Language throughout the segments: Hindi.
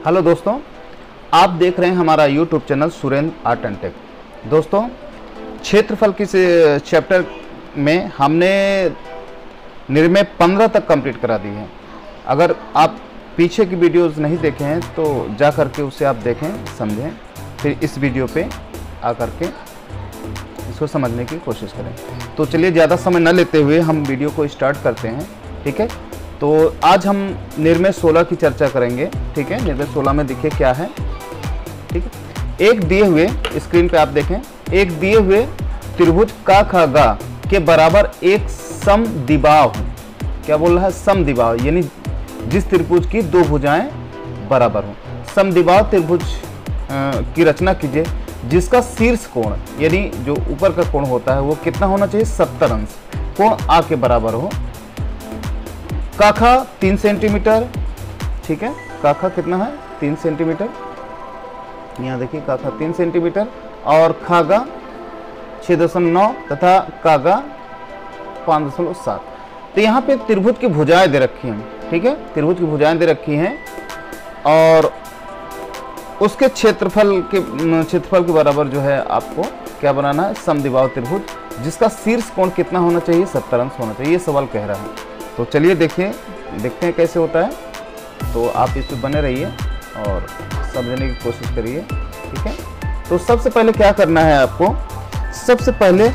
हेलो दोस्तों, आप देख रहे हैं हमारा YouTube channel Surendra art and tech. दोस्तों, क्षेत्रफल की चैप्टर में हमने निर्णय 15 तक कंप्लीट करा दी है। अगर आप पीछे की वीडियोस नहीं देखे हैं तो जा करके उसे आप देखें, समझें, फिर इस वीडियो पे आकर के इसको समझने की कोशिश करें। तो चलिए ज़्यादा समय न लेते हुए हम वीडियो को स्टार्ट करते हैं। ठीक है, तो आज हम निर्णय 16 की चर्चा करेंगे। ठीक है, निर्णय 16 में देखिए क्या है। ठीक है, एक दिए हुए, स्क्रीन पे आप देखें, एक दिए हुए त्रिभुज का खा गा के बराबर एक समद्विबाहु, क्या बोल रहा है, समद्विबाहु, यानी जिस त्रिभुज की दो भुजाएं बराबर हों। समद्विबाहु त्रिभुज की रचना कीजिए जिसका शीर्ष कोण, यानी जो ऊपर का कोण होता है वो कितना होना चाहिए, 70 अंश, कोण आ के बराबर हो। काखा 3 सेंटीमीटर। ठीक है, काखा कितना है, 3 सेंटीमीटर। यहाँ देखिए, काखा 3 सेंटीमीटर और खागा 6.9 तथा कागा 5.7। तो यहाँ पे त्रिभुज की भुजाएं दे रखी हैं। ठीक है, त्रिभुज की भुजाएं दे रखी हैं और उसके क्षेत्रफल के बराबर जो है आपको क्या बनाना है, समद्विबाहु त्रिभुज जिसका शीर्ष कोण कितना होना चाहिए, 70 अंश होना चाहिए, ये सवाल कह रहा है। तो चलिए देखते हैं कैसे होता है। तो आप इस पर बने रहिए और समझने की कोशिश करिए। ठीक है, तो सबसे पहले क्या करना है आपको, सबसे पहले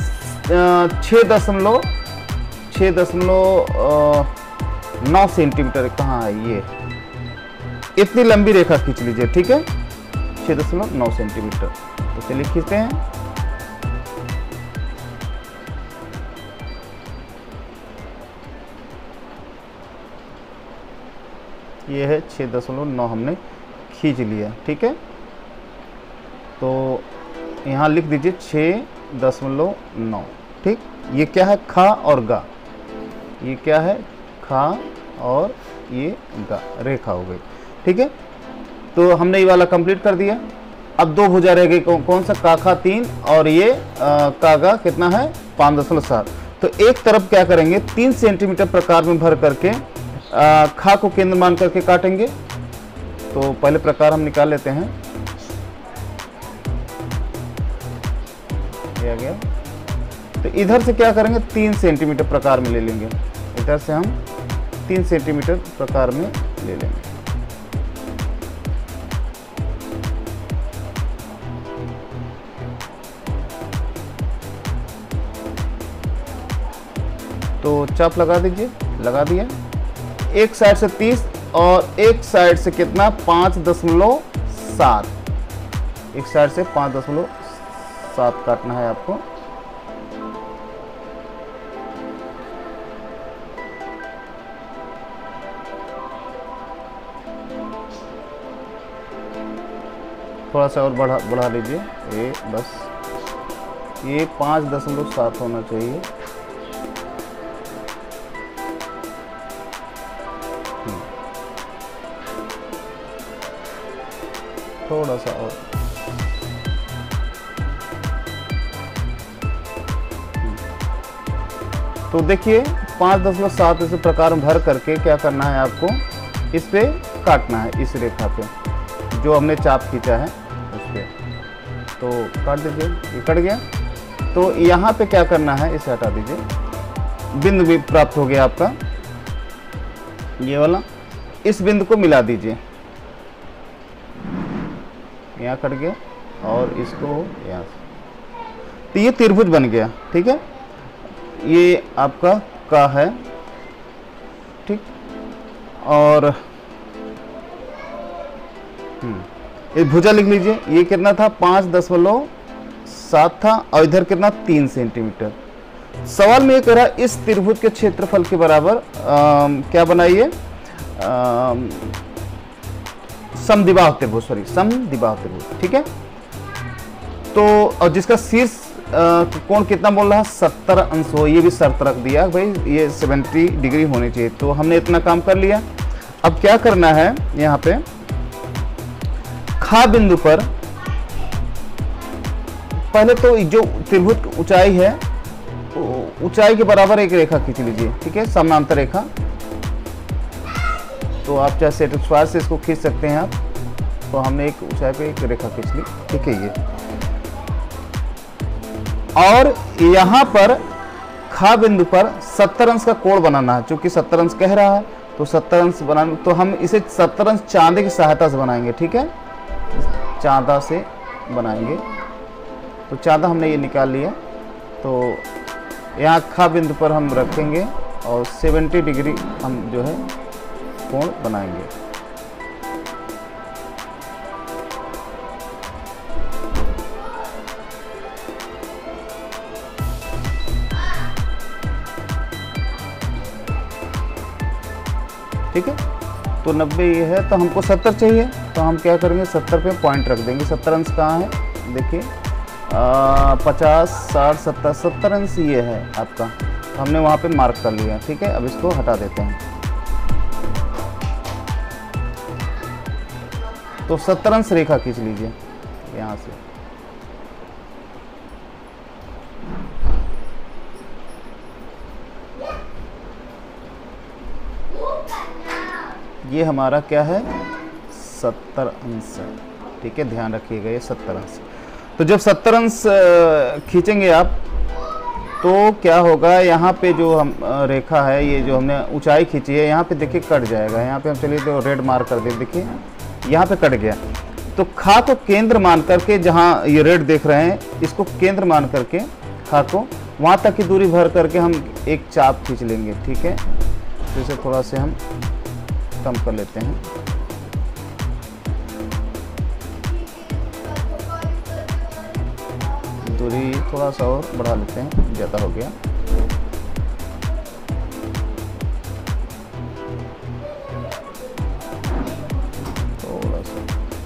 6.9 सेंटीमीटर, कहाँ है ये, इतनी लंबी रेखा खींच लीजिए। ठीक है, 6.9 सेंटीमीटर। तो चलिए खींचते हैं। ये है 6.9 हमने खींच लिया। ठीक है, तो यहाँ लिख दीजिए 6.9। ठीक, ये क्या है, खा और गा, ये क्या है, खा और ये गा, रेखा हो गई। ठीक है, तो हमने ये वाला कंप्लीट कर दिया। अब दो भुजा रह गई, कौन सा, काखा 3 और ये कागा कितना है, 5.7। तो एक तरफ क्या करेंगे, 3 सेंटीमीटर प्रकार में भर करके खा को केंद्र मान करके काटेंगे। तो पहले प्रकार हम निकाल लेते हैं, ये आ गया। तो इधर से क्या करेंगे, 3 सेंटीमीटर प्रकार में ले लेंगे, इधर से हम 3 सेंटीमीटर प्रकार में ले लेंगे। तो चाप लगा दीजिए, लगा दिया। एक साइड से 30 और एक साइड से कितना, 5.7। एक साइड से 5.7 काटना है आपको। थोड़ा सा और बढ़ा लीजिए, ये बस, ये 5.7 होना चाहिए। थोड़ा सा और, तो देखिए 5.7 इस प्रकार में भर करके क्या करना है आपको, इस पे काटना है, इस रेखा पे जो हमने चाप खींचा है उस पे। तो काट दीजिए, ये कट गया। तो यहाँ पे क्या करना है, इसे हटा दीजिए, बिंदु भी प्राप्त हो गया आपका, ये वाला। इस बिंदु को मिला दीजिए, यहाँ कट गया और इसको यहाँ से, तो ये त्रिभुज बन गया। ठीक है, ये आपका का है। ठीक, और ये भुजा लिख लीजिए, ये कितना था, 5.7 था और इधर कितना, 3 सेंटीमीटर। सवाल में ये कह रहा है इस त्रिभुज के क्षेत्रफल के बराबर क्या बनाइए, समद्विबाहु त्रिभुज, समद्विबाहु त्रिभुज। ठीक है, तो और जिसका शीर्ष कोण कितना बोल रहा है, 70 अंश हो। ये भी शर्त रख दिया भाई, ये 70 डिग्री होनी चाहिए। तो हमने इतना काम कर लिया। अब क्या करना है, यहाँ पे खा बिंदु पर पहले तो जो त्रिभुज ऊंचाई है, ऊंचाई के बराबर एक रेखा खींच लीजिए। ठीक है, समानांतर रेखा। तो तो आप चाहे सेट स्क्वायर से इसको खींच सकते हैं आप। तो हमने एक ऊंचाई पे एक रेखा खींच ली, ठीक है ये। और यहाँ पर खा बिंदु पर 70 अंश का कोण बनाना है, चूंकि 70 अंश कह रहा है तो 70 अंश बनाने, तो हम इसे 70 अंश चांदे की सहायता से बनाएंगे, ठीक है, चांदा से बनाएंगे। तो चांदा हमने ये निकाल लिया। तो यहाँ खा बिंदु पर हम रखेंगे और 70 डिग्री हम जो है कोण बनाएंगे। ठीक है, तो 90 ये है, तो हमको 70 चाहिए, तो हम क्या करेंगे 70 पे पॉइंट रख देंगे। 70 अंश कहाँ है, देखिए 50, 60, 70, 70 अंश ये है आपका, तो हमने वहाँ पे मार्क कर लिया। ठीक है, अब इसको हटा देते हैं। तो 70 अंश रेखा खींच लीजिए यहाँ से। ये हमारा क्या है 70 अंश, ठीक है, ध्यान रखिएगा ये 70 अंश। तो जब 70 अंश खींचेंगे आप तो क्या होगा, यहाँ पे जो हम रेखा है, ये जो हमने ऊंचाई खींची है, यहाँ पे देखिए कट जाएगा। यहाँ पे हम चलिए तो रेड मार्क कर दे, देखिए यहाँ पे कट गया। तो खा को केंद्र मान करके, जहाँ ये रेड देख रहे हैं इसको केंद्र मान करके खा को वहाँ तक की दूरी भर करके हम एक चाप खींच लेंगे। ठीक है, तो इसे थोड़ा से हम कम कर लेते हैं। दूरी थोड़ा सा और बढ़ा लेते हैं, ज़्यादा हो गया। थोड़ा सा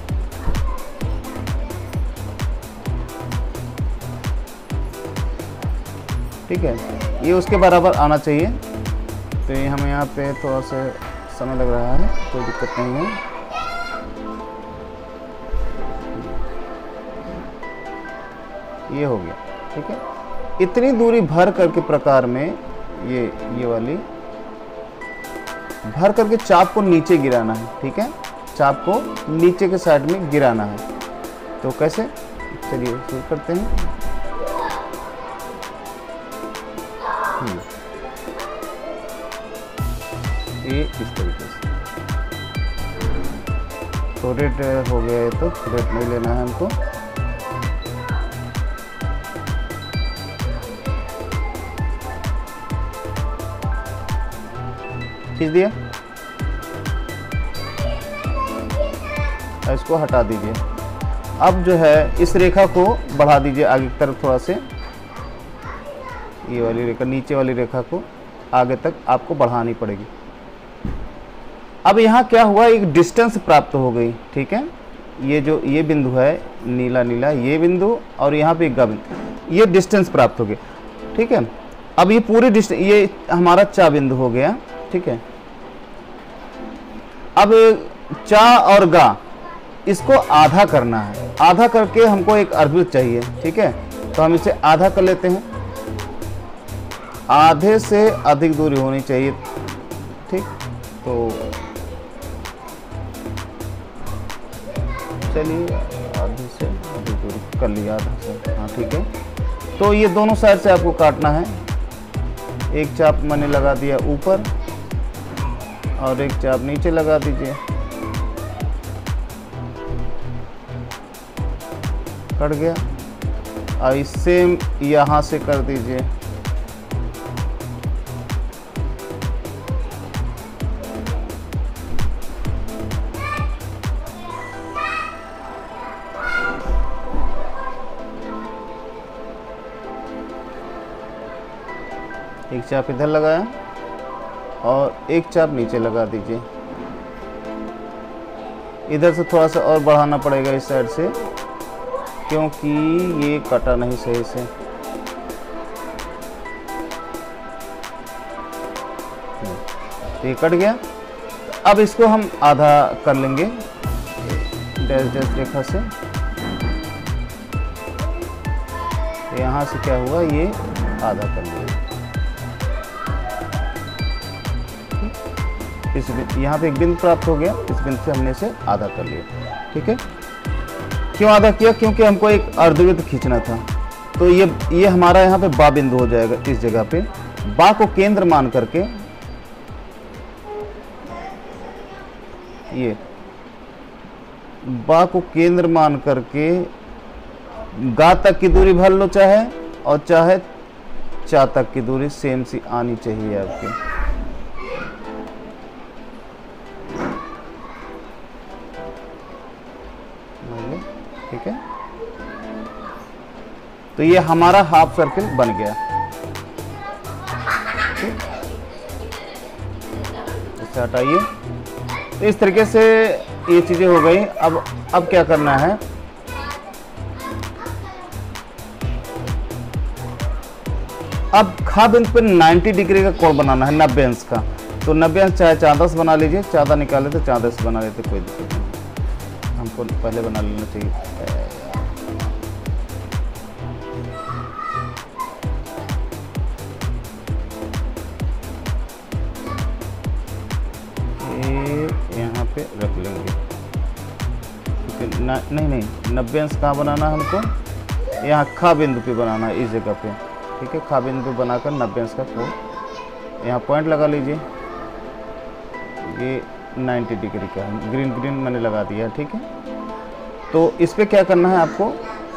ठीक है, ये उसके बराबर आना चाहिए। तो ये हमें यहाँ पे थोड़ा सा समय लग रहा है, कोई दिक्कत नहीं है। ये हो गया, ठीक है। इतनी दूरी भर करके प्रकार में ये वाली भर करके चाप को नीचे गिराना है। ठीक है, चाप को नीचे के साइड में गिराना है। तो कैसे, चलिए शुरू करते हैं। ये इस तरीके से। तो रेड हो गया है, तो रेड नहीं लेना है हमको। खींच दिया, इसको हटा दीजिए। अब जो है इस रेखा को बढ़ा दीजिए आगे की तरफ थोड़ा से। ये वाली रेखा, नीचे वाली रेखा को आगे तक आपको बढ़ानी पड़ेगी। अब यहाँ क्या हुआ, एक डिस्टेंस प्राप्त हो गई। ठीक है, ये जो ये बिंदु है नीला नीला, ये बिंदु और यहाँ पे एक बिंदु, ये डिस्टेंस प्राप्त हो गई। ठीक है, अब ये पूरी डिस्टेंस, ये हमारा चा बिंदु हो गया। ठीक है, अब चा और गा इसको आधा करना है। आधा करके हमको एक अर्धवृत्त चाहिए। ठीक है, तो हम इसे आधा कर लेते हैं। आधे से अधिक दूरी होनी चाहिए। ठीक, तो चलिए आधे से अधिक दूरी कर लिया, आधा से। हाँ ठीक है, तो ये दोनों साइड से आपको काटना है। एक चाप मैंने लगा दिया ऊपर और एक चाप नीचे लगा दीजिए। कट गया। और इससे यहाँ से कर दीजिए। एक चाप इधर लगाया और एक चाप नीचे लगा दीजिए। इधर से थोड़ा सा और बढ़ाना पड़ेगा इस साइड से, क्योंकि ये कटा नहीं सही से। तो ये कट गया। अब इसको हम आधा कर लेंगे डैश डैश रेखा से। तो यहाँ से क्या हुआ, ये आधा कर लिया। इस यहाँ पे एक बिंदु प्राप्त हो गया, इस बिंदु से हमने इसे आधा कर लिया। ठीक है, क्यों आधा किया? क्योंकि हमको एक अर्धवृत्त खींचना था। तो ये हमारा यहाँ पे बा बिंदु हो जाएगा। इस जगह पे बा को केंद्र मान करके ये बा को केंद्र मान करके गा तक की दूरी भर लो चाहे, और चाहे चा तक की दूरी सेम सी आनी चाहिए आपकी। ठीक है, तो ये हमारा हाफ सर्किल बन गया। इसे हटाइए। तो इस तरीके से ये चीजें हो गई। अब क्या करना है, अब खा बिंदु पे 90 डिग्री का कोण बनाना है, 90 अंश का। तो 90 अंश चाहे 410 बना लीजिए, 14 निकाले तो 410 बना लेते, कोई दिक्कत नहीं। हमको पहले बना लेना चाहिए। यहाँ पे रख लेंगे। नहीं 90 अंश कहाँ बनाना है हमको? यहाँ खा बिंदु पे बनाना है, इस जगह पे। ठीक है, खा बिंदु पे बनाकर 90 अंश का कोण यहाँ पॉइंट लगा लीजिए। ये 90 डिग्री का है, ग्रीन मैंने लगा दिया। ठीक है, तो इस पे क्या करना है आपको,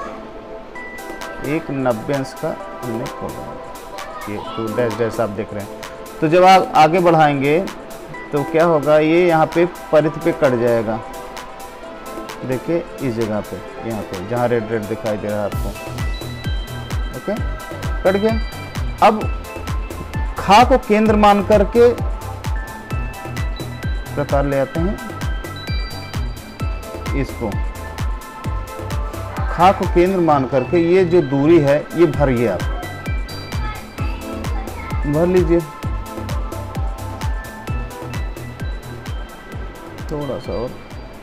एक 90 अंश का हमने कोण बनाया। ये तो डैश आप देख रहे हैं। तो जब आप आगे बढ़ाएंगे तो क्या होगा, ये यहाँ पे परिधि पे कट जाएगा। देखिए इस जगह पे, यहाँ पे जहाँ रेड दिखाई दे रहा है आपको। ओके, कट गया। अब खा को केंद्र मान करके प्रकार ले आते हैं। इसको खा को केंद्र मान करके ये जो दूरी है ये भरिए, आप भर लीजिए थोड़ा सा और।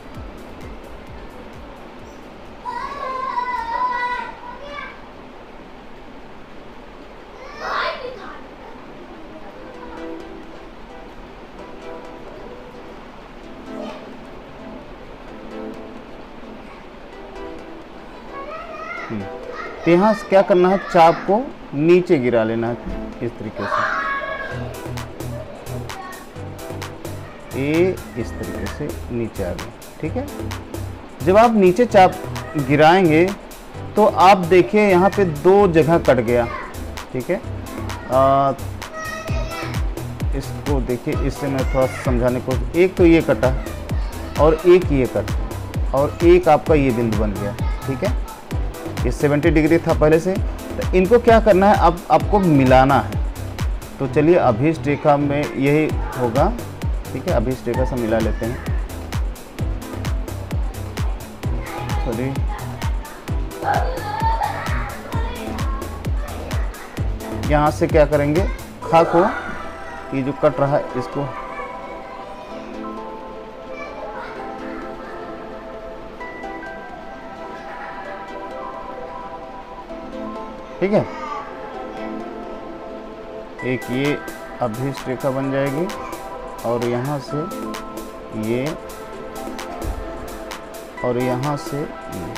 तो यहाँ से क्या करना है, चाप को नीचे गिरा लेना है इस तरीके से। ये इस तरीके से नीचे आ गया। ठीक है, जब आप नीचे चाप गिराएंगे तो आप देखिए यहाँ पे दो जगह कट गया। ठीक है, इसको देखिए, इससे मैं थोड़ा समझाने को, एक तो ये कटा और एक ये कट और एक आपका ये बिंदु बन गया। ठीक है, ये 70 डिग्री था पहले से। तो इनको क्या करना है, अब आपको मिलाना है। तो चलिए अभीष्ट रेखा में यही होगा। ठीक है, अभीष्ट रेखा से मिला लेते हैं। सॉरी, यहाँ से क्या करेंगे, खा को ये जो कट रहा है इसको ठीक है, एक ये अभीष्ट रेखा बन जाएगी और यहाँ से ये और यहाँ से ये।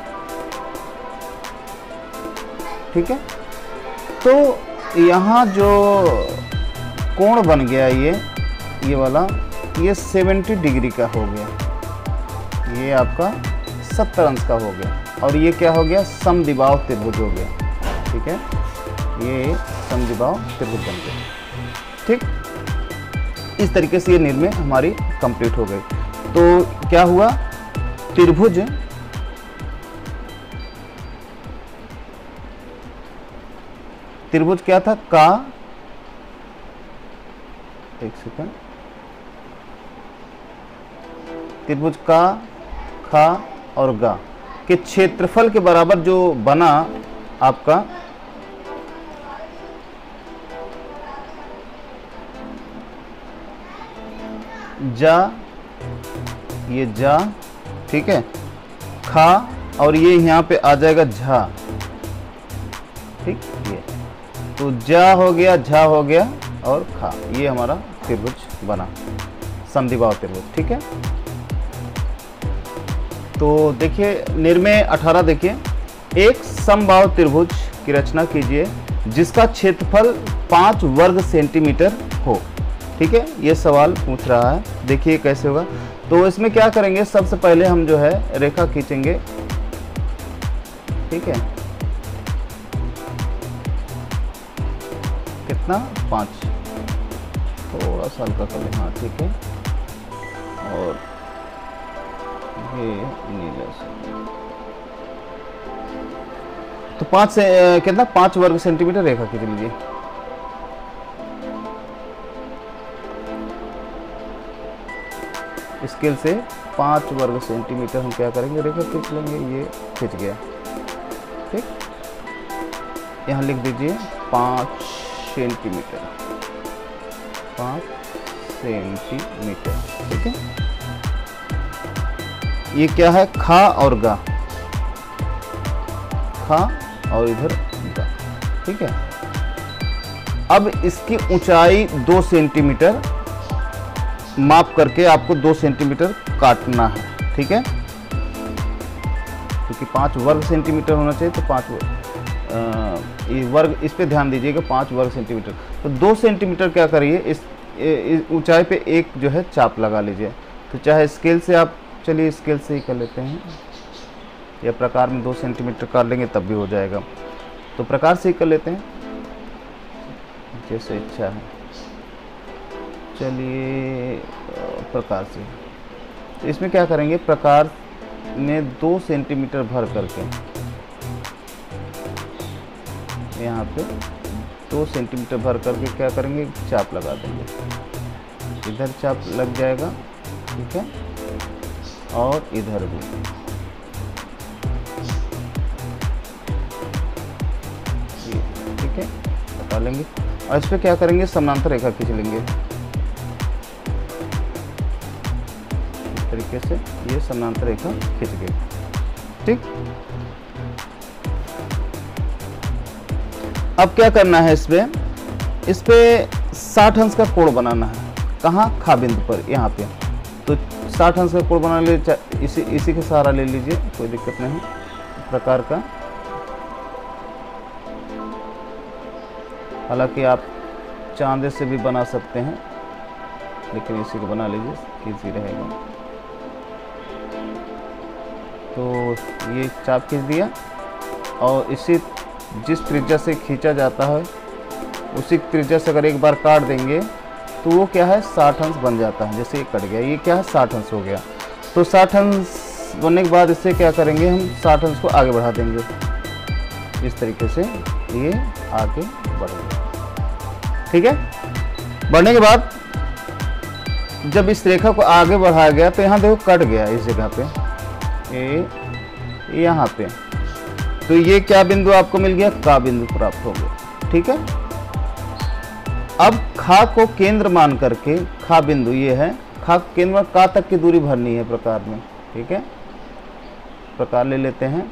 ठीक है, तो यहाँ जो कोण बन गया ये वाला, ये 70 डिग्री का हो गया। ये आपका 70 अंश का हो गया और ये क्या हो गया, समद्विबाहु त्रिभुज हो गया। ठीक है, ये समद्विबाहु त्रिभुज बन गया। ठीक, इस तरीके से ये निर्णय हमारी कंप्लीट हो गई। तो क्या हुआ, त्रिभुज क्या था, का, एक सेकंड, त्रिभुज का, खा और गा के क्षेत्रफल के बराबर जो बना आपका जा, ये जा। ठीक है, खा और ये यहाँ पे आ जाएगा झा। ठीक, ये तो जा हो गया, झा हो गया और खा, ये हमारा त्रिभुज बना। समद्विबाहु त्रिभुज। ठीक है, तो देखिए निर्मेय 18 देखिए, एक समबाहु त्रिभुज की रचना कीजिए जिसका क्षेत्रफल 5 वर्ग सेंटीमीटर हो। ठीक है, ये सवाल पूछ रहा है, देखिए कैसे होगा। तो इसमें क्या करेंगे, सबसे पहले हम जो है रेखा खींचेंगे। ठीक है, कितना 5, थोड़ा सा हल्का कर लें, हाँ ठीक है। और ये नीला से तो 5 से कितना 5 वर्ग सेंटीमीटर रेखा खींच लीजिए। स्केल से 5 वर्ग सेंटीमीटर हम क्या करेंगे, रेखा खींच लेंगे। ये खींच गया। ठीक, यहाँ लिख दीजिए 5 सेंटीमीटर, 5 सेंटीमीटर। ठीक है, ये क्या है, खा और गा, खा और इधर गा। ठीक है, अब इसकी ऊंचाई 2 सेंटीमीटर माप करके आपको 2 सेंटीमीटर काटना है। ठीक है, क्योंकि 5 वर्ग सेंटीमीटर होना चाहिए, तो 5 वर्ग, इस पे ध्यान दीजिएगा, 5 वर्ग सेंटीमीटर। तो 2 सेंटीमीटर क्या करिए, इस ऊंचाई पे एक जो है चाप लगा लीजिए। तो चाहे स्केल से आप, चलिए स्केल से ही कर लेते हैं, या प्रकार में 2 सेंटीमीटर काट लेंगे तब भी हो जाएगा। तो प्रकार से ही कर लेते हैं, जैसे इच्छा है। चलिए प्रकार से, तो इसमें क्या करेंगे, प्रकार में 2 सेंटीमीटर भर करके यहाँ पे 2 सेंटीमीटर भर करके क्या करेंगे, चाप लगा देंगे। इधर चाप लग जाएगा। ठीक है, और इधर भी। ठीक है, बता लेंगे। और इस पे क्या करेंगे, समानांतर रेखा खींच लेंगे। इस तरीके से ये समानांतर रेखा खींच गई। ठीक, अब क्या करना है, इस पे 60 अंश का कोण बनाना है। कहाँ, खा बिंदु पर, यहाँ पे। तो 60 अंश का कोण बना लीजिए, इसी का सहारा ले लीजिए, कोई दिक्कत नहीं प्रकार का। हालांकि आप चांदे से भी बना सकते हैं, लेकिन इसी को बना लीजिए, इजी रहेगा। तो ये चाप खींच दिया, और इसी जिस त्रिज्या से खींचा जाता है उसी त्रिज्या से अगर एक बार काट देंगे तो वो क्या है, 60 अंश बन जाता है। जैसे ये कट गया, ये क्या है, 60 अंश हो गया। तो 60 अंश बनने के बाद इससे क्या करेंगे, हम 60 अंश को आगे बढ़ा देंगे। इस तरीके से ये आगे बढ़ेगा। ठीक है, बढ़ने के बाद जब इस रेखा को आगे बढ़ाया गया तो यहाँ देखो कट गया इस जगह पे, यहाँ पे। तो ये क्या बिंदु आपको मिल गया, का बिंदु प्राप्त हो गया। ठीक है, अब खा को केंद्र मान करके, खा बिंदु ये है, खा केंद्र में का तक की दूरी भरनी है प्रकार में। ठीक है, प्रकार ले लेते हैं।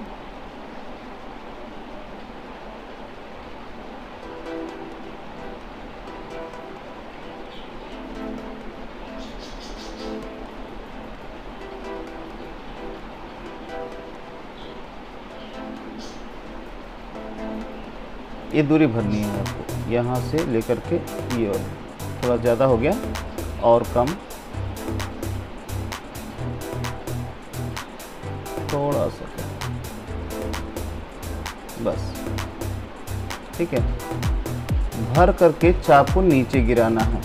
ये दूरी भरनी है आपको, यहाँ से लेकर के ये, और थोड़ा ज़्यादा हो गया और कम, थोड़ा सा बस। ठीक है, भर करके चाप को नीचे गिराना है।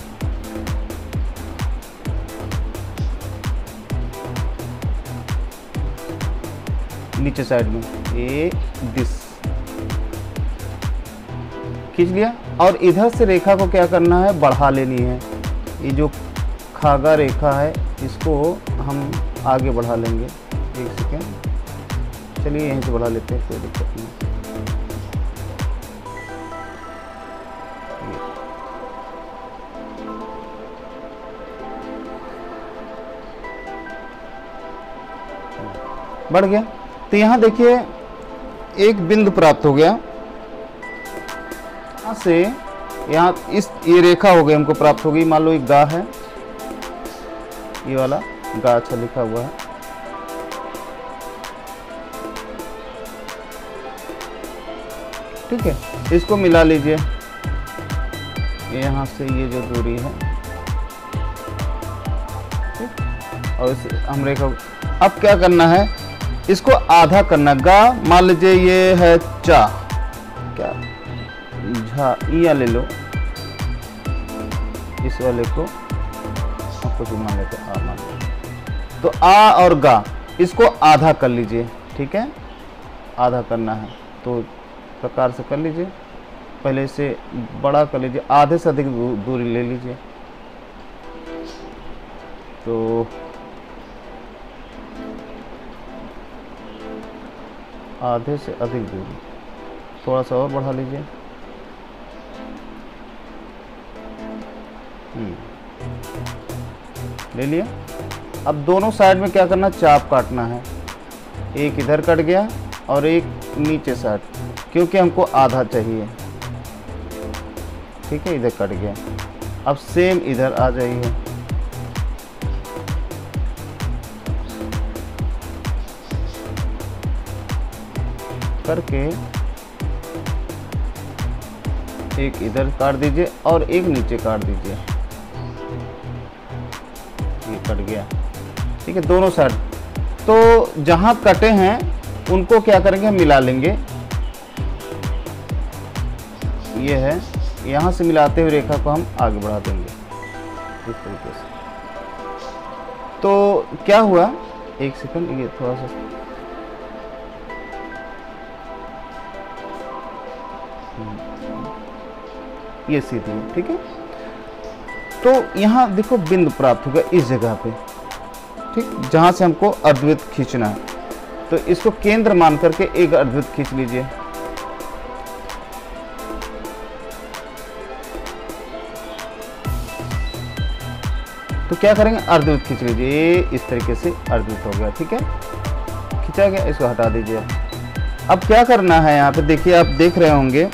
नीचे साइड में ये दिस खींच लिया, और इधर से रेखा को क्या करना है, बढ़ा लेनी है। ये जो खागा रेखा है इसको हम आगे बढ़ा लेंगे। एक सेकेंड, चलिए यहीं से बढ़ा लेते हैं, कोई दिक्कत नहीं। बढ़ गया। तो यहाँ देखिए एक बिंदु प्राप्त हो गया, यहाँ से यहाँ इस ये रेखा हो गई हमको प्राप्त हो गई। मान लो एक गा है, ये वाला गा अच्छा लिखा हुआ है। ठीक है, इसको मिला लीजिए यहाँ से, ये जो दूरी है, ठीक। और इस हम रेखा, अब क्या करना है, इसको आधा करना। गा मान लीजिए ये है चा, क्या झा, या ले लो, इस वाले को कुछ मान लेते आ मान लेते। तो आ और गा, इसको आधा कर लीजिए। ठीक है, आधा करना है तो प्रकार से कर लीजिए। पहले से बड़ा कर लीजिए, आधे से अधिक दूरी ले लीजिए। तो आधे से अधिक दूरी, थोड़ा सा और बढ़ा लीजिए। ले लिया। अब दोनों साइड में क्या करना, चाप काटना है। एक इधर कट गया और एक नीचे साइड, क्योंकि हमको आधा चाहिए। ठीक है, इधर कट गया। अब सेम इधर आ जाइए, करके एक इधर काट दीजिए और एक नीचे काट दीजिए। ये कट गया। ठीक है, दोनों साइड। तो जहां कटे हैं उनको क्या करेंगे, मिला लेंगे। ये है, यहां से मिलाते हुए रेखा को हम आगे बढ़ा देंगे इस तरीके से। तो क्या हुआ, एक सेकंड, ये थोड़ा सा ये सीधी है। ठीक है, तो यहाँ देखो बिंदु प्राप्त होगा इस जगह पे, ठीक, जहां से हमको अर्धवृत्त खींचना है। तो इसको केंद्र मान करके एक अर्धवृत्त खींच लीजिए। तो क्या करेंगे, अर्धवृत्त खींच लीजिए। ये इस तरीके से अर्धवृत्त हो गया। ठीक है, खींचा गया, इसको हटा दीजिए। अब क्या करना है, यहाँ पे देखिए, आप देख रहे होंगे,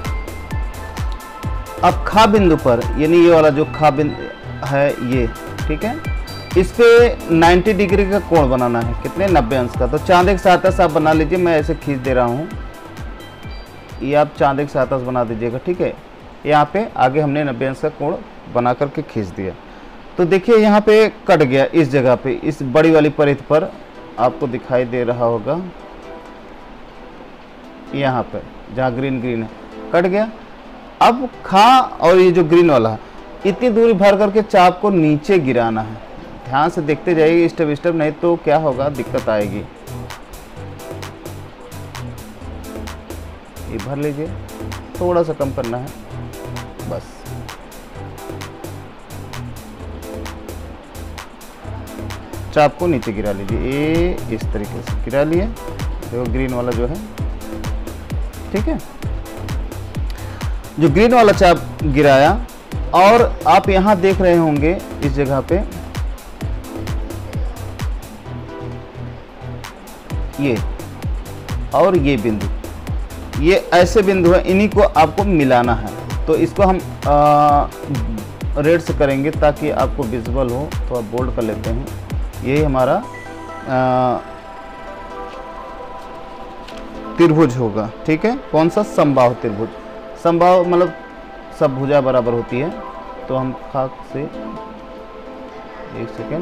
अब खा बिंदु पर, यानी ये वाला जो खा बिंदु है ये, ठीक है, इस पे 90 डिग्री का कोण बनाना है। कितने, 90 अंश का। तो चांदे की सहायता से आप बना लीजिए, मैं ऐसे खींच दे रहा हूँ। ये आप चांदे की सहायता से बना दीजिएगा। ठीक है, यहाँ पे आगे हमने 90 अंश का कोण बना करके खींच दिया। तो देखिए यहाँ पे कट गया, इस जगह पे, इस बड़ी वाली परिध पर आपको दिखाई दे रहा होगा, यहाँ पर जहाँ ग्रीन ग्रीन है, कट गया। अब खा और ये जो ग्रीन वाला है, इतनी दूरी भर करके चाप को नीचे गिराना है। ध्यान से देखते जाइए, स्टेप स्टेप, नहीं तो क्या होगा, दिक्कत आएगी। ये भर लीजिए, थोड़ा सा कम करना है बस। चाप को नीचे गिरा लीजिए, ये इस तरीके से गिरा लिए, देखो ग्रीन वाला जो है। ठीक है, जो ग्रीन वाला चाप गिराया, और आप यहां देख रहे होंगे इस जगह पे ये और ये बिंदु, ये ऐसे बिंदु है, इन्हीं को आपको मिलाना है। तो इसको हम रेड से करेंगे ताकि आपको विजिबल हो, तो आप बोल्ड कर लेते हैं। यही हमारा त्रिभुज होगा। ठीक है, कौन सा, समबाहु त्रिभुज। समबाहु मतलब सब भुजा बराबर होती है। तो हम खाक से, एक सेकेंड,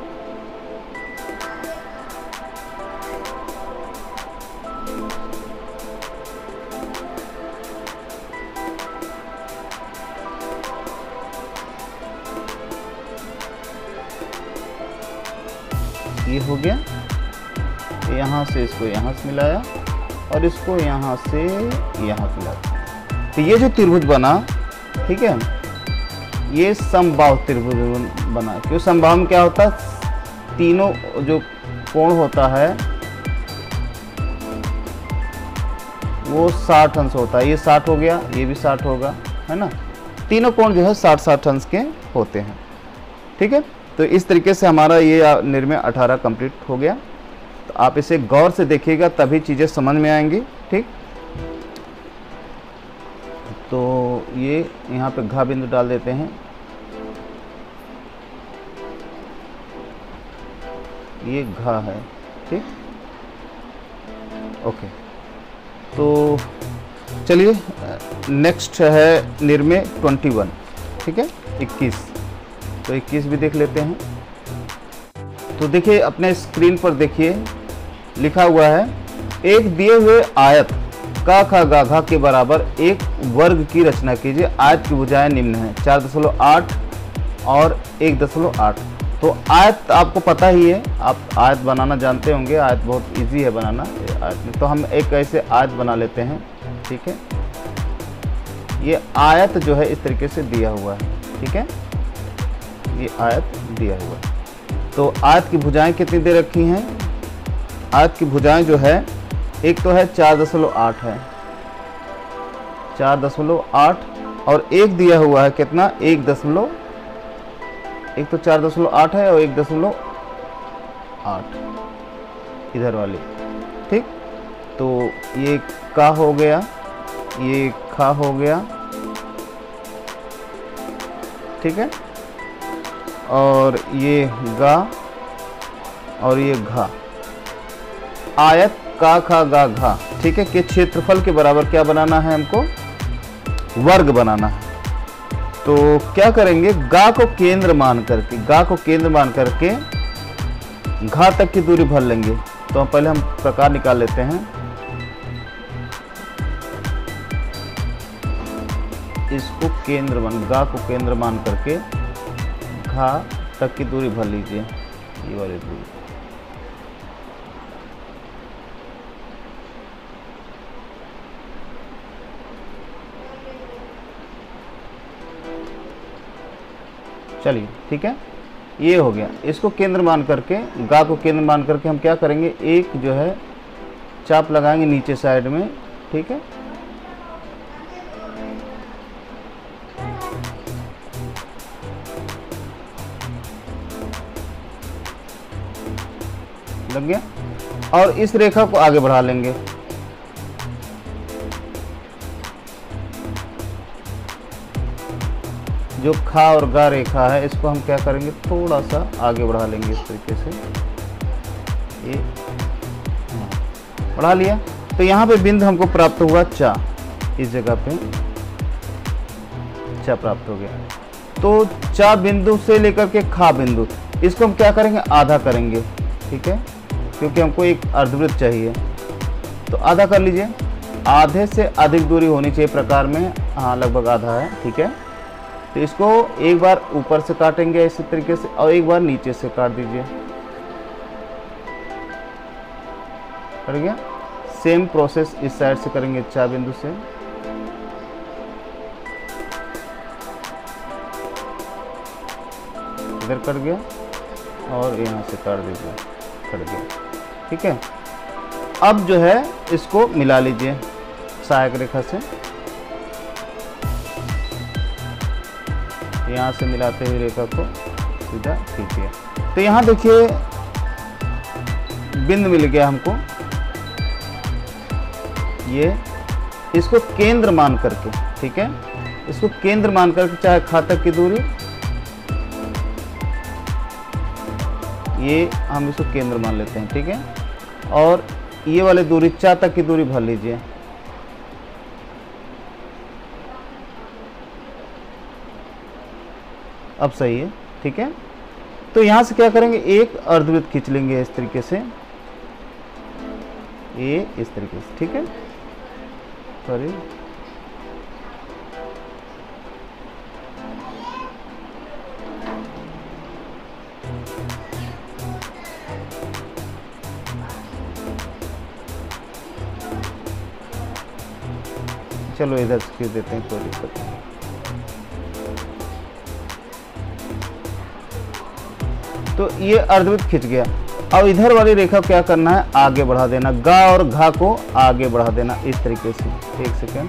ये हो गया। यहाँ से इसको यहाँ से मिलाया और इसको यहाँ से यहाँ मिलाया। तो ये जो त्रिभुज बना, ठीक है, ये समबाहु त्रिभुज बना। क्यों, समबाहु में क्या होता है, तीनों जो कोण होता है वो 60 अंश होता है। ये 60 हो गया, ये भी 60 होगा, है ना। तीनों कोण जो है 60-60 अंश के होते हैं। ठीक है, तो इस तरीके से हमारा ये निर्णय 18 कंप्लीट हो गया। तो आप इसे गौर से देखिएगा, तभी चीज़ें समझ में आएंगी। ठीक, तो ये यहाँ पे घा बिंदु डाल देते हैं। ये घा है, ठीक। ओके, तो चलिए नेक्स्ट है निर्मेय 21, ठीक है, 21। तो 21 भी देख लेते हैं। तो देखिए अपने स्क्रीन पर देखिए लिखा हुआ है, एक दिए हुए आयत का खा गा घा के बराबर एक वर्ग की रचना कीजिए। आयत की भुजाएं निम्न है, 4.8 और 1.8। तो आयत आपको पता ही है, आप आयत बनाना जानते होंगे, आयत बहुत इजी है बनाना आयत में। तो हम एक ऐसे आयत बना लेते हैं, ठीक है। ये आयत जो है इस तरीके से दिया हुआ है, ठीक है, ये आयत दिया हुआ है। तो आयत की भुजाएं कितनी दे रखी हैं? आयत की भुजाएं जो है, एक तो है 4.8 है, 4.8, और एक दिया हुआ है कितना, 1 तो 4.8 है और 1.8 इधर वाली, ठीक। तो ये का हो गया, ये खा हो गया, ठीक है, और ये गा और ये घा। आयत का खा गा घा, ठीक है, के क्षेत्रफल के बराबर क्या बनाना है हमको, वर्ग बनाना है। तो क्या करेंगे, गा को केंद्र मान करके, गा को केंद्र मान करके घा तक की दूरी भर लेंगे। तो पहले हम प्रकार निकाल लेते हैं। इसको केंद्र मान, गा को केंद्र मान करके घा तक की दूरी भर लीजिए, ये वाली दूरी। चलिए ठीक है, ये हो गया। इसको केंद्र मान करके, गा को केंद्र मान करके हम क्या करेंगे, एक जो है चाप लगाएंगे नीचे साइड में, ठीक है। लग गया, और इस रेखा को आगे बढ़ा लेंगे। जो खा और गा रेखा है, इसको हम क्या करेंगे, थोड़ा सा आगे बढ़ा लेंगे इस तरीके से, ये बढ़ा लिया। तो यहाँ पे बिंदु हमको प्राप्त हुआ चा, इस जगह पे चा प्राप्त हो गया। तो चा बिंदु से लेकर के खा बिंदु, इसको हम क्या करेंगे, आधा करेंगे, ठीक है, क्योंकि हमको एक अर्धवृत्त चाहिए। तो आधा कर लीजिए, आधे से अधिक दूरी होनी चाहिए प्रकार में, हाँ लगभग आधा है, ठीक है। तो इसको एक बार ऊपर से काटेंगे इसी तरीके से, और एक बार नीचे से काट दीजिए, कट गया। सेम प्रोसेस इस साइड से करेंगे, चा बिंदु से, इधर कट गया और यहाँ से काट दीजिए, कट गया, ठीक है। अब जो है इसको मिला लीजिए सहायक रेखा से, यहाँ से मिलाते हुए रेखा को सीधा खींचिए। तो यहाँ देखिए बिंदु मिल गया हमको, ये इसको केंद्र मान करके, ठीक है, इसको केंद्र मान करके, चाहे खा तक की दूरी, ये हम इसको केंद्र मान लेते हैं, ठीक है। और ये वाली दूरी चा तक की दूरी भर लीजिए। अब सही है, ठीक है। तो यहाँ से क्या करेंगे, एक अर्धवृत्त खींच लेंगे इस तरीके से, ये इस तरीके से, ठीक है। सॉरी, चलो इधर से खींच देते हैं, कोई दिक्कत नहीं। तो ये अर्धवृत्त खिंच गया। अब इधर वाली रेखा क्या करना है, आगे बढ़ा देना, गा और घा को आगे बढ़ा देना इस तरीके से। एक सेकेंड,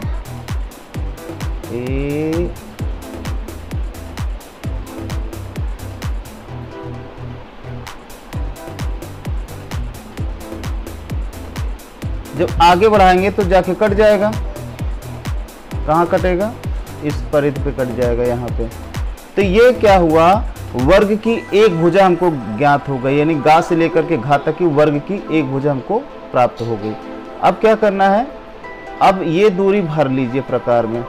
जब आगे बढ़ाएंगे तो जाके कट जाएगा, कहाँ कटेगा, इस परिधि पे कट जाएगा यहाँ पे। तो ये क्या हुआ, वर्ग की एक भुजा हमको ज्ञात हो गई, यानी गा से लेकर के घा तक की वर्ग की एक भुजा हमको प्राप्त हो गई। अब क्या करना है, अब ये दूरी भर लीजिए प्रकार में,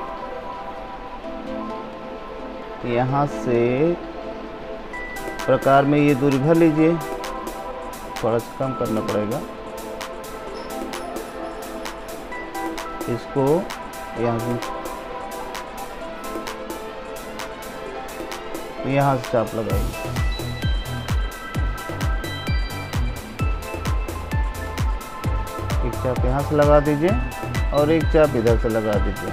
यहां से प्रकार में ये दूरी भर लीजिए, थोड़ा सा कम करना पड़ेगा इसको, यहाँ से चाप लगाइए। एक चाप यहाँ से लगा दीजिए और एक चाप इधर से लगा दीजिए।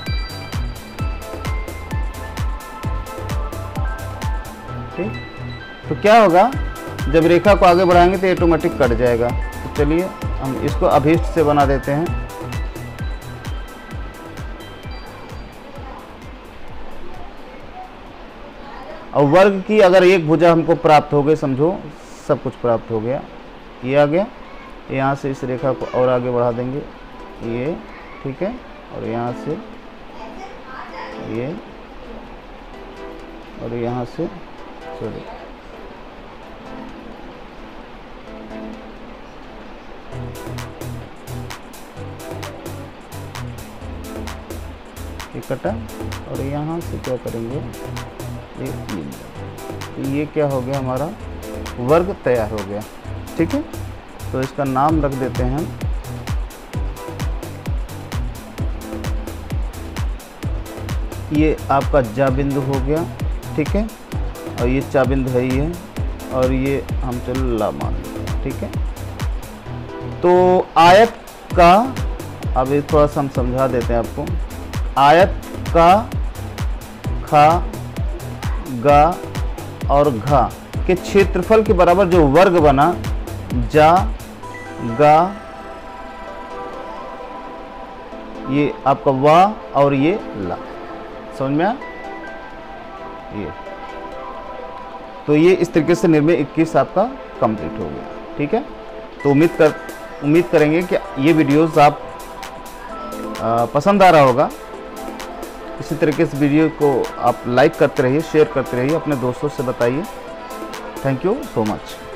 ठीक, तो क्या होगा, जब रेखा को आगे बढ़ाएंगे तो ऑटोमेटिक कट जाएगा। तो चलिए हम इसको अभीष्ट से बना देते हैं। और वर्ग की अगर एक भुजा हमको प्राप्त हो गई, समझो सब कुछ प्राप्त हो गया, ये आ गया। यहाँ से इस रेखा को और आगे बढ़ा देंगे ये, ठीक है, और यहाँ से ये, और यहाँ से सॉरी ये कटा, और यहाँ से क्या करेंगे, ये क्या हो गया, हमारा वर्ग तैयार हो गया। ठीक है, तो इसका नाम रख देते हैं हम ये आपका जा बिंदु हो गया। ठीक है, और ये चा बिंदु है ये, और ये हम चलो ला मान लेते हैं। ठीक है, तो आयत का, अब ये थोड़ा सा हम समझा देते हैं आपको। आयत का खा, गा और घा के क्षेत्रफल के बराबर जो वर्ग बना, जा, गा, ये आपका वा और ये ला, समझ में आया ये। तो ये इस तरीके से निर्णय 21 आपका कंप्लीट हो गया। ठीक है, तो उम्मीद करेंगे कि ये वीडियोस आप पसंद आ रहा होगा। इसी तरीके से वीडियो को आप लाइक करते रहिए, शेयर करते रहिए, अपने दोस्तों से बताइए। Thank you so much.